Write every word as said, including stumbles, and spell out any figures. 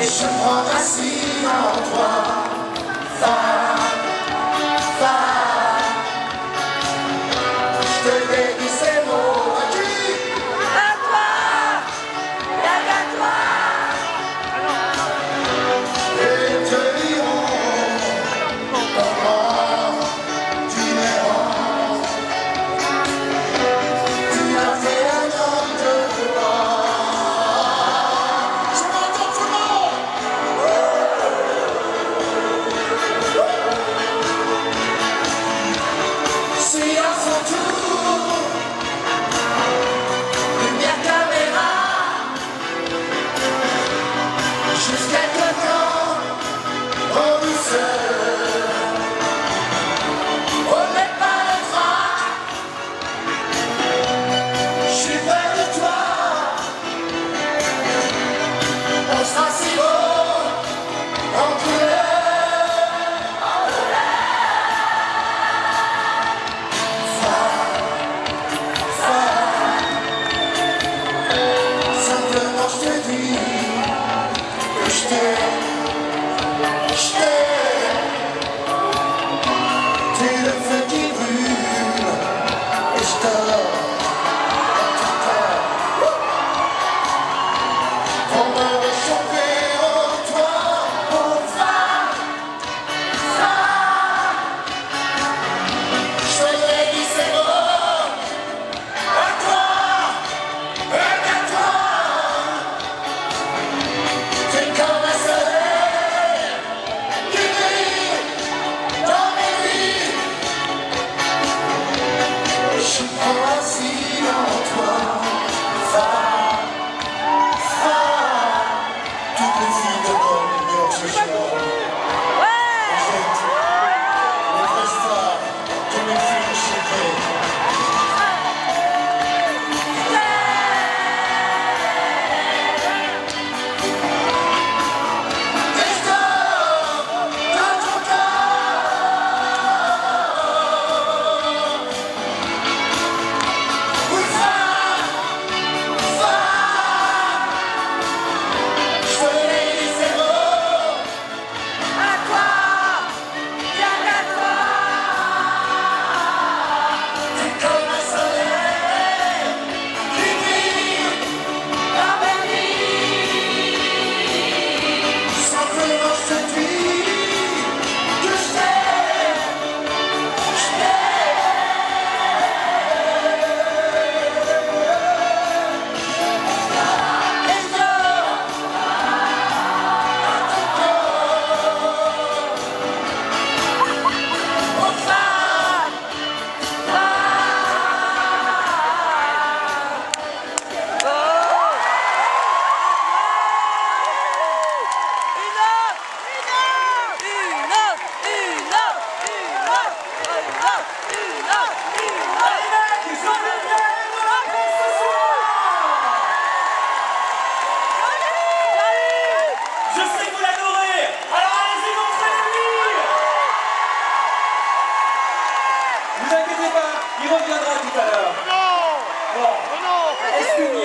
Je prends racine en toi, femme, femme. Je te dédie ces mots à qui? À toi, y'a qu'à toi. Et te diront comment tu m'es rends. Tu as fait un homme de toi. Je m'entends tout le monde. Si à son tour, lumière caméra, juste quelques temps, en douceur, on n'est pas le trac, je suis près de toi, on sera si beau, en couleur, en simplement je te dis que je t'aime, je t'aime. T'es le feu qui brûle et je dors dans ton cœur. Pour me réchauffer en toi, oh femme, femme. Je te dédie ces mots à toi et à toi. T'es comme un soleil qui brille dans mes nuits. Je prends racine en toi, femme, femme. Toutes les filles de bonne humeur ce soir, vous êtes les vraies stars de mes filles secrets. Et je dors dans ton cœur. Oui, femme, femme. Je te dédie ces mots À toi, y'a qu'à toi. T'es comme un soleil qui brille Dans mes nuits. simplement je te dis que je t'aime, je t'aime. Et je dors dans ton corps. Oh femme, Je sais que vous l'adorez. Alors allez-y, montrez-lui. Vous inquiétez pas, il reviendra tout à l'heure. Bon. Est-ce qu'il y a